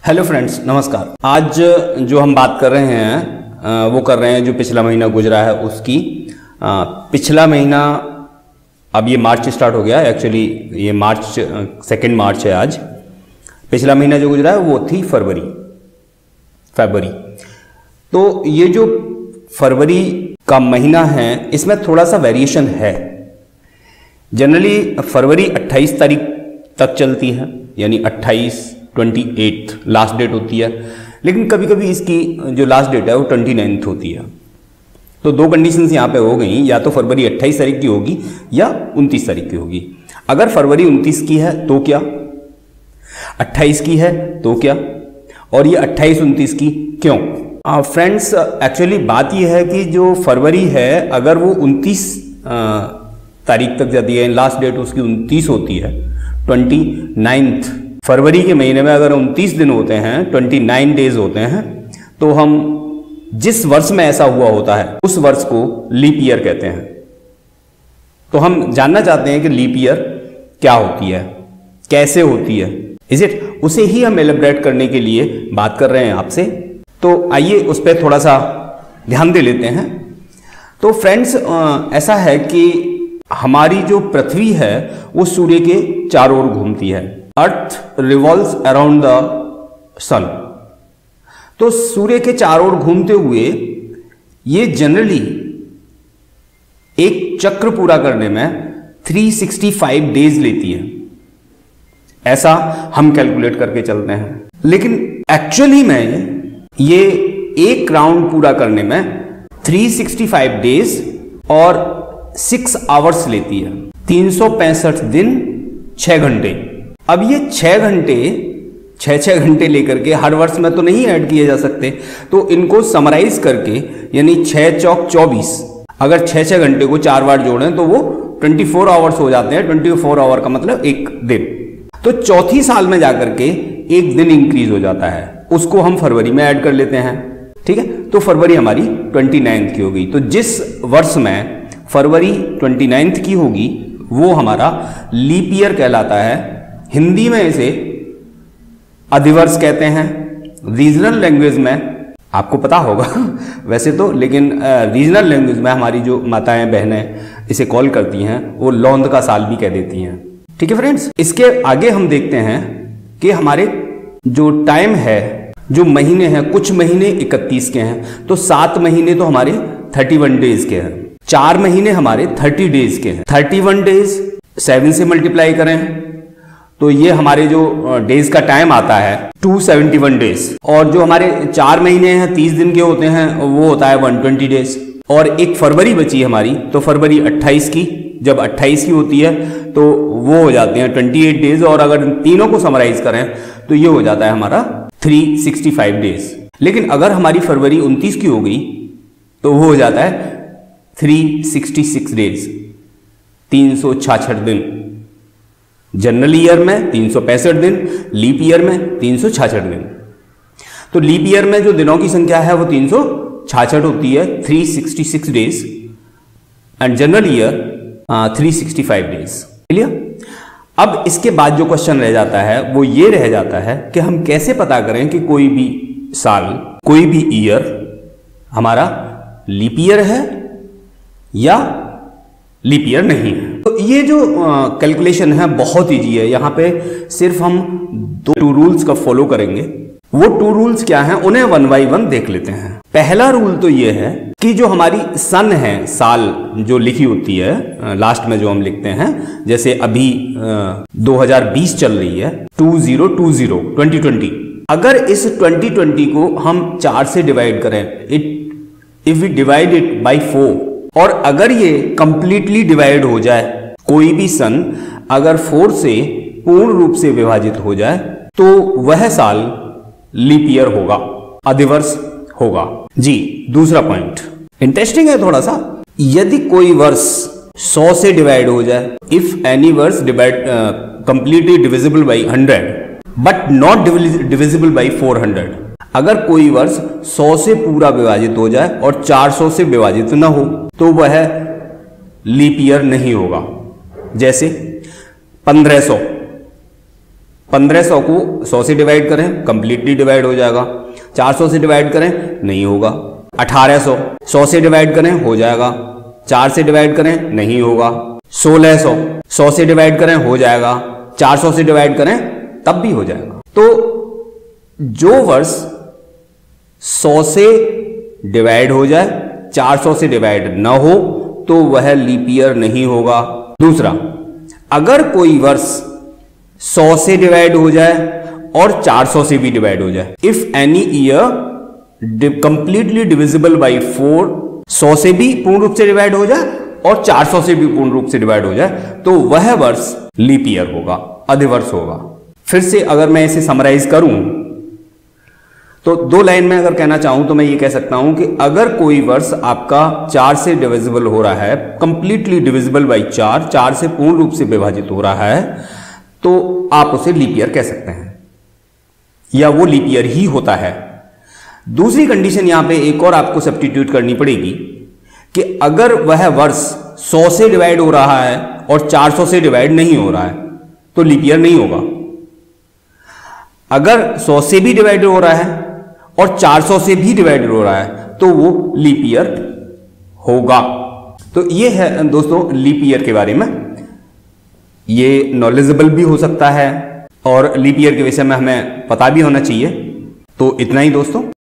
Hello friends, नमस्कार। आज जो हम बात कर रहे हैं वो कर रहे हैं जो पिछला महीना गुजरा है उसकी। पिछला महीना, अब ये मार्च स्टार्ट हो गया, एक्चुअली ये मार्च 2 मार्च है आज। पिछला महीना जो गुजरा है वो थी फरवरी। तो ये जो फरवरी का महीना है इसमें थोड़ा सा वेरिएशन है। जनरली फरवरी 28 तारीख तक चलती है, यानी 28 लास्ट डेट होती है, लेकिन कभी कभी इसकी जो लास्ट डेट है वो 29 होती है। तो दो कंडीशंस यहाँ पे हो गई, या तो फरवरी 28 तारीख की होगी या 29 तारीख की होगी। अगर फरवरी 29 की है तो क्या, 28 की है तो क्या, और ये 28-29 की क्यों? फ्रेंड्स, एक्चुअली बात ये है कि जो फरवरी है अगर वो 29 तारीख तक जाती है, लास्ट डेट उसकी 29 होती है, 29 फरवरी के महीने में अगर 29 दिन होते हैं, 29 डेज होते हैं, तो हम जिस वर्ष में ऐसा हुआ होता है उस वर्ष को लीप ईयर कहते हैं। तो हम जानना चाहते हैं कि लीप ईयर क्या होती है, कैसे होती है, इज इट, उसे ही हम एलिब्रेट करने के लिए बात कर रहे हैं आपसे। तो आइए उस पर थोड़ा सा ध्यान दे लेते हैं। तो फ्रेंड्स, ऐसा है कि हमारी जो पृथ्वी है वो सूर्य के चारों ओर घूमती है। Earth revolves around the sun. तो सूर्य के चारों ओर घूमते हुए ये जनरली एक चक्र पूरा करने में 365 डेज लेती है, ऐसा हम कैलकुलेट करके चलते हैं। लेकिन एक्चुअली में ये एक राउंड पूरा करने में 365 डेज और 6 आवर्स लेती है, 365 दिन 6 घंटे। अब ये 6 घंटे लेकर के हर वर्ष में तो नहीं ऐड किए जा सकते, तो इनको समराइज करके यानी 6 चौक 24, अगर 6 घंटे को 4 बार जोड़ें तो वो 24 आवर्स हो जाते हैं। 24 आवर का मतलब एक दिन। तो चौथी साल में जाकर के एक दिन इंक्रीज हो जाता है, उसको हम फरवरी में ऐड कर लेते हैं। ठीक है, तो फरवरी हमारी 29 की हो गई। तो जिस वर्ष में फरवरी 29 की होगी वो हमारा लीप ईयर कहलाता है। हिंदी में इसे अधिवर्ष कहते हैं। रीजनल लैंग्वेज में आपको पता होगा वैसे तो, लेकिन रीजनल लैंग्वेज में हमारी जो माताएं बहनें इसे कॉल करती हैं वो लौंद का साल भी कह देती हैं। ठीक है फ्रेंड्स, इसके आगे हम देखते हैं कि हमारे जो टाइम है, जो महीने हैं, कुछ महीने 31 के हैं, तो 7 महीने तो हमारे 31 डेज के हैं, 4 महीने हमारे 30 डेज के हैं। 31 डेज 7 से मल्टीप्लाई करें तो ये हमारे जो डेज का टाइम आता है 271 डेज, और जो हमारे 4 महीने हैं 30 दिन के होते हैं वो होता है 120 डेज। और एक फरवरी बची हमारी, तो फरवरी 28 की, जब 28 की होती है तो वो हो जाते हैं 28 डेज, और अगर तीनों को समराइज करें तो ये हो जाता है हमारा 365 डेज। लेकिन अगर हमारी फरवरी 29 की हो गई तो वो हो जाता है 366 डेज, 366 दिन। जनरल ईयर में 365 दिन, लीप ईयर में 366 दिन। तो लीप ईयर में जो दिनों की संख्या है वो 366 होती है, 366 days, and general year 365 days. Clear? अब इसके बाद जो क्वेश्चन रह जाता है वो ये रह जाता है कि हम कैसे पता करें कि कोई भी साल, कोई भी ईयर हमारा लीप ईयर है या लीप ईयर नहीं है। तो ये जो कैलकुलेशन है बहुत इजी है। यहाँ पे सिर्फ हम 2 रूल्स का फॉलो करेंगे। वो 2 रूल्स क्या हैं उन्हें 1 बाय 1 देख लेते हैं। पहला रूल तो ये है कि जो हमारी सन है, साल जो लिखी होती है लास्ट में जो हम लिखते हैं, जैसे अभी 2020 चल रही है, 2020, अगर इस 2020 को हम 4 से डिवाइड करें, if we divide it by 4, और अगर ये कंप्लीटली डिवाइड हो जाए, कोई भी सन अगर 4 से पूर्ण रूप से विभाजित हो जाए तो वह साल लीप ईयर होगा, अधिवर्ष होगा। जी, दूसरा पॉइंट इंटरेस्टिंग है थोड़ा सा। यदि कोई वर्ष 100 से डिवाइड हो जाए, इफ एनी वर्ष divide completely divisible by 100 but not divisible by 400, अगर कोई वर्ष 100 से पूरा विभाजित हो जाए और 400 से विभाजित न हो तो वह लीप ईयर नहीं होगा। जैसे 1500 1500 को 100 से डिवाइड करें, कंप्लीटली डिवाइड हो जाएगा। 400 से डिवाइड करें, नहीं होगा। 1800 100 से डिवाइड करें, हो जाएगा। 4 से डिवाइड करें, नहीं होगा। 1600 100 से डिवाइड करें, हो जाएगा। 400 से डिवाइड करें, तब भी हो जाएगा। तो जो वर्ष 100 से डिवाइड हो जाए, 400 से डिवाइड न हो, तो वह लीप ईयर नहीं होगा। दूसरा, अगर कोई वर्ष 100 से डिवाइड हो जाए और 400 से भी डिवाइड हो जाए, if any year completely divisible by 4, 100 से भी पूर्ण रूप से डिवाइड हो जाए और 400 से भी पूर्ण रूप से डिवाइड हो जाए, तो वह वर्ष लीप ईयर होगा, अधिवर्ष होगा। फिर से अगर मैं इसे समराइज करूं तो 2 लाइन में अगर कहना चाहूं तो मैं ये कह सकता हूं कि अगर कोई वर्ष आपका 4 से डिविजिबल हो रहा है, कंप्लीटली डिविजिबल बाई 4, 4 से पूर्ण रूप से विभाजित हो रहा है, तो आप उसे लीप ईयर कह सकते हैं, या वो लीप ईयर ही होता है। दूसरी कंडीशन यहां पे एक और आपको सब्स्टिट्यूट करनी पड़ेगी कि अगर वह वर्ष 100 से डिवाइड हो रहा है और 400 से डिवाइड नहीं हो रहा है, तो लीप ईयर नहीं होगा। अगर 100 से भी डिवाइड हो रहा है और 400 से भी डिवाइडेड हो रहा है, तो वो लीप ईयर होगा। तो ये है दोस्तों लीप ईयर के बारे में। ये नॉलेजेबल भी हो सकता है और लीप ईयर के विषय में हमें पता भी होना चाहिए। तो इतना ही दोस्तों।